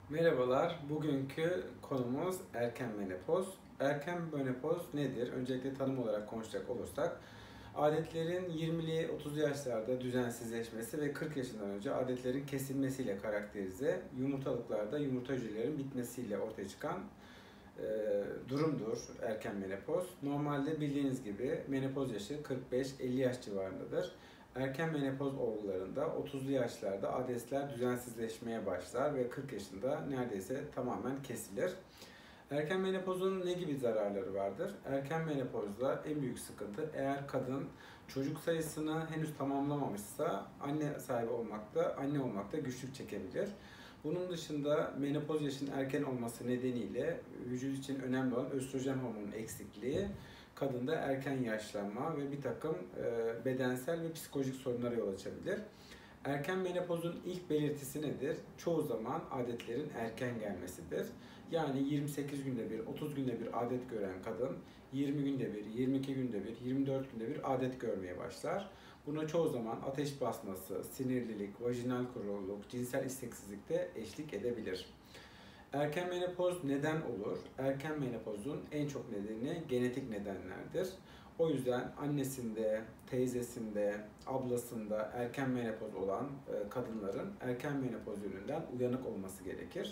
Merhabalar, bugünkü konumuz erken menopoz. Erken menopoz nedir? Öncelikle tanım olarak konuşacak olursak, adetlerin 20'li 30'lu yaşlarda düzensizleşmesi ve 40 yaşından önce adetlerin kesilmesiyle karakterize, yumurtalıklarda yumurta hücrelerinin bitmesiyle ortaya çıkan durumdur erken menopoz. Normalde bildiğiniz gibi menopoz yaşı 45-50 yaş civarındadır. Erken menopoz olgularında 30'lu yaşlarda adetler düzensizleşmeye başlar ve 40 yaşında neredeyse tamamen kesilir. Erken menopozun ne gibi zararları vardır? Erken menopozda en büyük sıkıntı, eğer kadın çocuk sayısını henüz tamamlamamışsa anne olmakta güçlük çekebilir. Bunun dışında menopoz yaşının erken olması nedeniyle vücut için önemli olan östrojen hormonunun eksikliği kadında erken yaşlanma ve bir takım bedensel ve psikolojik sorunlara yol açabilir. Erken menopozun ilk belirtisi nedir? Çoğu zaman adetlerin erken gelmesidir. Yani 28 günde bir, 30 günde bir adet gören kadın 20 günde bir, 22 günde bir, 24 günde bir adet görmeye başlar. Buna çoğu zaman ateş basması, sinirlilik, vajinal kuruluk, cinsel isteksizlik de eşlik edebilir. Erken menopoz neden olur? Erken menopozun en çok nedeni genetik nedenlerdir. O yüzden annesinde, teyzesinde, ablasında erken menopoz olan kadınların erken menopoz yönünden uyanık olması gerekir.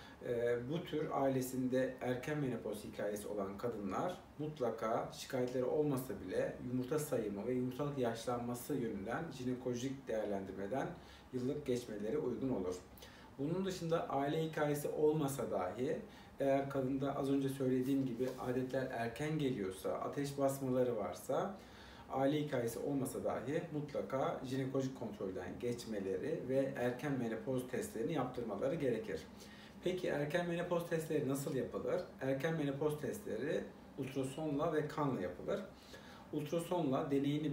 Bu tür ailesinde erken menopoz hikayesi olan kadınlar mutlaka şikayetleri olmasa bile yumurta sayımı ve yumurtalık yaşlanması yönünden jinekolojik değerlendirmeden yıllık geçmeleri uygun olur. Bunun dışında aile hikayesi olmasa dahi eğer kadında az önce söylediğim gibi adetler erken geliyorsa, ateş basmaları varsa, aile hikayesi olmasa dahi mutlaka jinekolojik kontrolden geçmeleri ve erken menopoz testlerini yaptırmaları gerekir. Peki erken menopoz testleri nasıl yapılır? Erken menopoz testleri ultrasonla ve kanla yapılır. Ultrasonla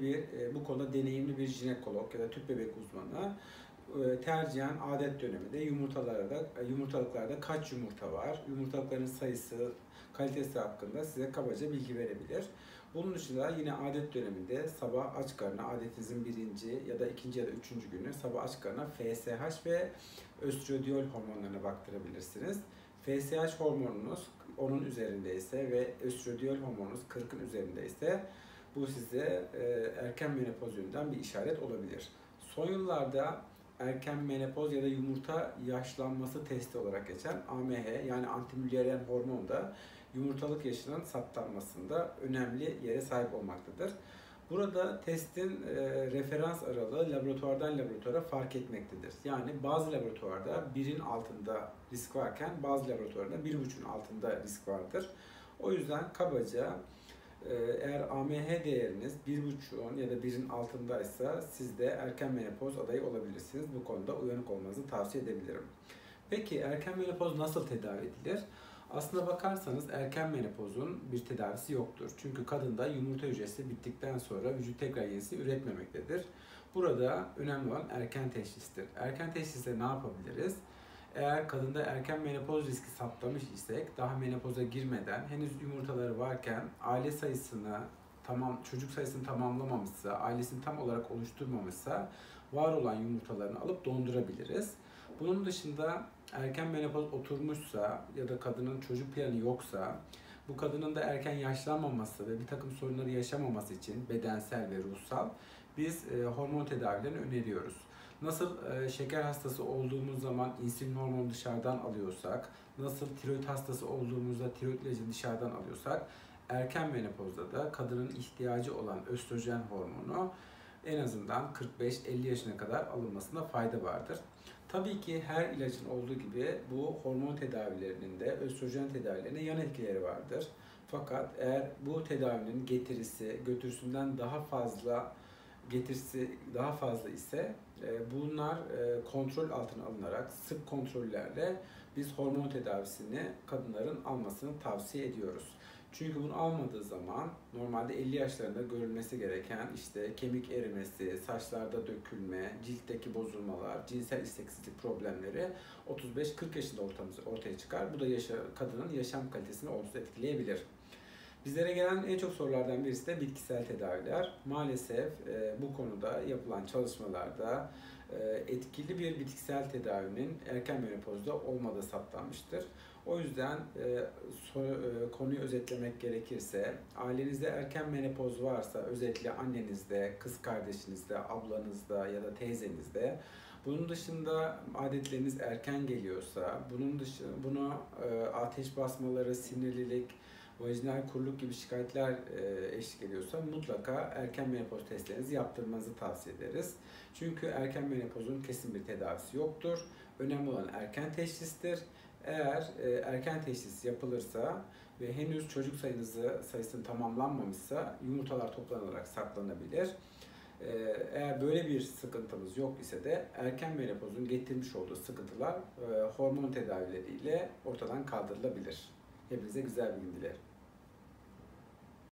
bu konuda deneyimli bir jinekolog ya da tüp bebek uzmanı tercihen adet döneminde yumurtalıklarda kaç yumurta var, yumurtalıkların sayısı, kalitesi hakkında size kabaca bilgi verebilir. Bunun dışında yine adet döneminde sabah aç karnına, adetinizin birinci ya da ikinci ya da üçüncü günü sabah aç karnına FSH ve östradiol hormonlarına baktırabilirsiniz. FSH hormonunuz 10'un üzerindeyse ve östradiol hormonunuz 40'ın üzerindeyse bu size erken menopoz yönünden bir işaret olabilir. Son yıllarda erken menopoz ya da yumurta yaşlanması testi olarak geçen AMH yani antimülleriyen hormon da yumurtalık yaşının saptanmasında önemli yere sahip olmaktadır. Burada testin referans aralığı laboratuvardan laboratuvara fark etmektedir. Yani bazı laboratuvarda 1'in altında risk varken bazı laboratuvarda 1,5'un altında risk vardır. O yüzden kabaca eğer AMH değeriniz 1,5'un ya da 1'in altındaysa siz de erken menopoz adayı olabilirsiniz. Bu konuda uyanık olmanızı tavsiye edebilirim. Peki erken menopoz nasıl tedavi edilir? Aslına bakarsanız erken menopozun bir tedavisi yoktur. Çünkü kadında yumurta hücresi bittikten sonra vücut tekrar yenisini üretmemektedir. Burada önemli olan erken teşhistir. Erken teşhiste ne yapabiliriz? Eğer kadında erken menopoz riski saptamış isek daha menopoza girmeden henüz yumurtaları varken çocuk sayısını tamamlamamışsa, ailesini tam olarak oluşturmamışsa var olan yumurtalarını alıp dondurabiliriz. Bunun dışında erken menopoz oturmuşsa ya da kadının çocuk planı yoksa bu kadının da erken yaşlanmaması ve bir takım sorunları yaşamaması için bedensel ve ruhsal biz hormon tedavilerini öneriyoruz. Nasıl şeker hastası olduğumuz zaman insülin hormonu dışarıdan alıyorsak, nasıl tiroid hastası olduğumuzda tiroid ilacı dışarıdan alıyorsak, erken menopozda da kadının ihtiyacı olan östrojen hormonu en azından 45-50 yaşına kadar alınmasında fayda vardır. Tabii ki her ilacın olduğu gibi bu hormon tedavilerinin de östrojen tedavilerine yan etkileri vardır. Fakat eğer bu tedavinin götürüsünden getirisi daha fazla ise bunlar kontrol altına alınarak sık kontrollerle biz hormon tedavisini kadınların almasını tavsiye ediyoruz. Çünkü bunu almadığı zaman normalde 50 yaşlarında görülmesi gereken işte kemik erimesi, saçlarda dökülme, ciltteki bozulmalar, cinsel isteksizlik problemleri 35-40 yaşında ortaya çıkar. Bu da kadının yaşam kalitesini olumsuz etkileyebilir. Bizlere gelen en çok sorulardan birisi de bitkisel tedaviler. Maalesef bu konuda yapılan çalışmalarda etkili bir bitkisel tedavinin erken menopozda olmadığı saptanmıştır. O yüzden konuyu özetlemek gerekirse, ailenizde erken menopoz varsa, özellikle annenizde, kız kardeşinizde, ablanızda ya da teyzenizde, bunun dışında adetleriniz erken geliyorsa, buna ateş basmaları, sinirlilik, vajinal kuruluk gibi şikayetler eşlik ediyorsa mutlaka erken menopoz testlerinizi yaptırmanızı tavsiye ederiz. Çünkü erken menopozun kesin bir tedavisi yoktur. Önemli olan erken teşhistir. Eğer erken teşhis yapılırsa ve henüz çocuk sayısının tamamlanmamışsa yumurtalar toplanarak saklanabilir. Eğer böyle bir sıkıntımız yok ise de erken menopozun getirmiş olduğu sıkıntılar hormon tedavileriyle ortadan kaldırılabilir. Hepinize güzel bir gün dilerim.